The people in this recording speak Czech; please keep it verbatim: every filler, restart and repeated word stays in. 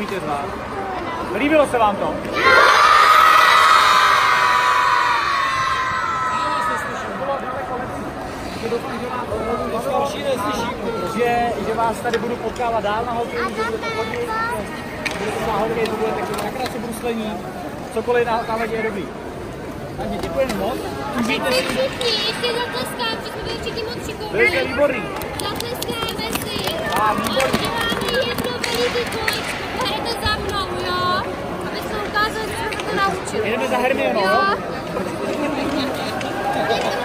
vítěz vás. Líbilo se vám to? Že, že vás tady budu potkávat dál na hokeji, že budete chodit, budete na hokej, že budete na krásy bruslení, cokoliv na, na ledě je dobrý. Takže děkujeme moc. Užijte si. Ještě zatleskáme, že jsme byli všichni moc šikovní. Byli jste výborný. Zatleskáme si. A výborný. A máme jedno veliký kolečko, pohrajte za mnou, jo? Aby jsme ukázali, že jsme to naučili. Jdeme za Hermionou, jo? Jo?